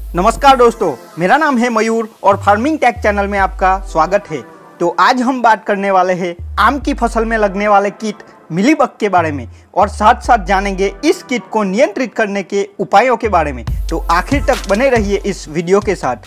नमस्कार दोस्तों, मेरा नाम है मयूर और फार्मिंग टेक चैनल में आपका स्वागत है। तो आज हम बात करने वाले हैं आम की फसल में लगने वाले कीट मिलीबग के बारे में और साथ साथ जानेंगे इस कीट को नियंत्रित करने के उपायों के बारे में। तो आखिर तक बने रहिए इस वीडियो के साथ।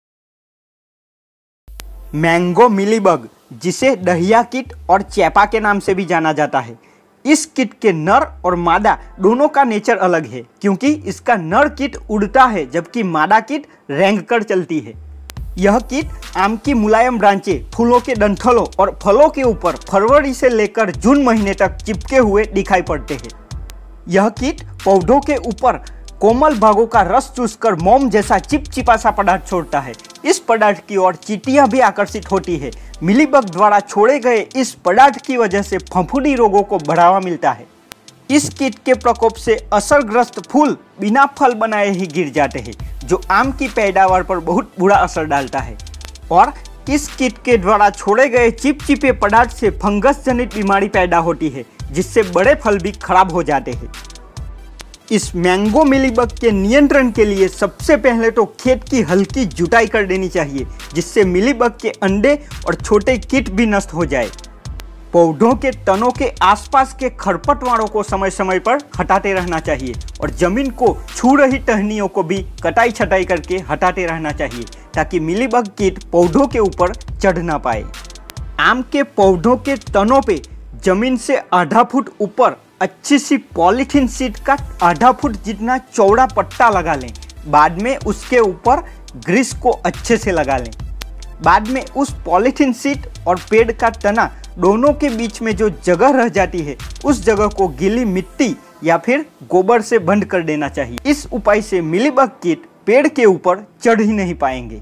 मैंगो मिलीबग, जिसे दहिया कीट और चैपा के नाम से भी जाना जाता है, इस कीट के नर और मादा दोनों का नेचर अलग है, क्योंकि इसका नर कीट उड़ता है जबकि मादा कीट रेंगकर चलती है। यह कीट आम की मुलायम ब्रांचें, फूलों के डंठलों और फलों के ऊपर फरवरी से लेकर जून महीने तक चिपके हुए दिखाई पड़ते हैं। यह कीट पौधों के ऊपर कोमल भागों का रस चूसकर मोम जैसा चिपचिपा सा पदार्थ छोड़ता है। इस पदार्थ की ओर चींटियां भी आकर्षित होती है। मिलीबग द्वारा छोड़े गए इस पदार्थ की वजह से फफूंदी रोगों को बढ़ावा मिलता है। इस कीट के प्रकोप से असरग्रस्त फूल बिना फल बनाए ही गिर जाते हैं, जो आम की पैदावार पर बहुत बुरा असर डालता है। और इस कीट के द्वारा छोड़े गए चिपचिपे पदार्थ से फंगस जनित बीमारी पैदा होती है, जिससे बड़े फल भी खराब हो जाते हैं। इस मैंगो मिलीबग के नियंत्रण के लिए सबसे पहले तो खेत की हल्की जुताई कर देनी चाहिए, जिससे मिलीबग के अंडे और छोटे कीट भी नष्ट हो जाए। पौधों के तनों के आसपास के खरपतवारों को समय समय पर हटाते रहना चाहिए और जमीन को छू रही टहनियों को भी कटाई छटाई करके हटाते रहना चाहिए, ताकि मिलीबग कीट पौधों के ऊपर चढ़ ना पाए। आम के पौधों के तनों पे जमीन से आधा फुट ऊपर अच्छी सी पॉलीथीन शीट का आधा फुट जितना चौड़ा पट्टा लगा लें। बाद में उसके ऊपर ग्रीस को अच्छे से लगा लें। बाद में उस पॉलीथीन शीट और पेड़ का तना दोनों के बीच में जो जगह रह जाती है, उस जगह को गीली मिट्टी या फिर गोबर से बंद कर देना चाहिए। इस उपाय से मिलीबग कीट पेड़ के ऊपर चढ़ ही नहीं पाएंगे।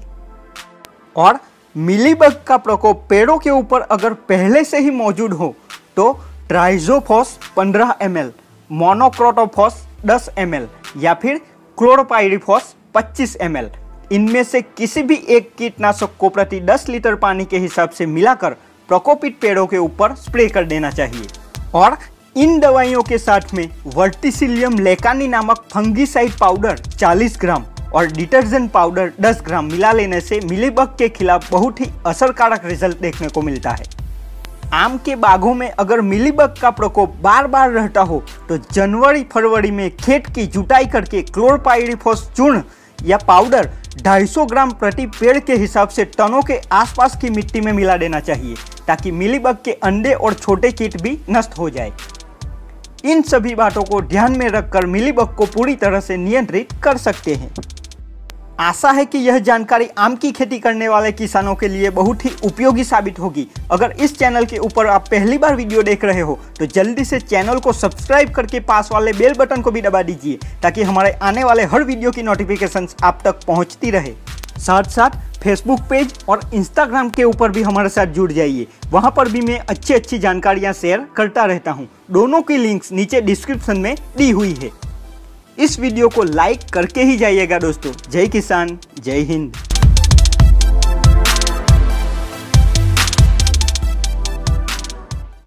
और मिलीबग का प्रकोप पेड़ों के ऊपर अगर पहले से ही मौजूद हो तो ट्राइजोफॉस 15 ml, मोनोक्रोटोफॉस 10 ml या फिर क्लोरोपाइरिफॉस 25 ml, इनमें से किसी भी एक कीटनाशक को प्रति 10 लीटर पानी के हिसाब से मिलाकर प्रकोपित पेड़ों के ऊपर स्प्रे कर देना चाहिए। और इन दवाइयों के साथ में वर्टिसिलियम लेकानी नामक फंगीसाइड पाउडर 40 ग्राम और डिटर्जेंट पाउडर 10 ग्राम मिला लेने से मिलीबग के खिलाफ बहुत ही असरकारक रिजल्ट देखने को मिलता है। आम के बागों में अगर मिलीबग का प्रकोप बार बार रहता हो तो जनवरी फरवरी में खेत की जुताई करके क्लोरोपाइरिफॉस चूर्ण या पाउडर 250 ग्राम प्रति पेड़ के हिसाब से तनों के आसपास की मिट्टी में मिला देना चाहिए, ताकि मिलीबग के अंडे और छोटे कीट भी नष्ट हो जाए। इन सभी बातों को ध्यान में रखकर मिलीबग को पूरी तरह से नियंत्रित कर सकते हैं। आशा है कि यह जानकारी आम की खेती करने वाले किसानों के लिए बहुत ही उपयोगी साबित होगी। अगर इस चैनल के ऊपर आप पहली बार वीडियो देख रहे हो तो जल्दी से चैनल को सब्सक्राइब करके पास वाले बेल बटन को भी दबा दीजिए, ताकि हमारे आने वाले हर वीडियो की नोटिफिकेशंस आप तक पहुंचती रहे। साथ साथ फेसबुक पेज और इंस्टाग्राम के ऊपर भी हमारे साथ जुड़ जाइए। वहां पर भी मैं अच्छी जानकारियाँ शेयर करता रहता हूँ। दोनों की लिंक्स नीचे डिस्क्रिप्शन में दी हुई है। इस वीडियो को लाइक करके ही जाइएगा दोस्तों। जय किसान, जय हिंद।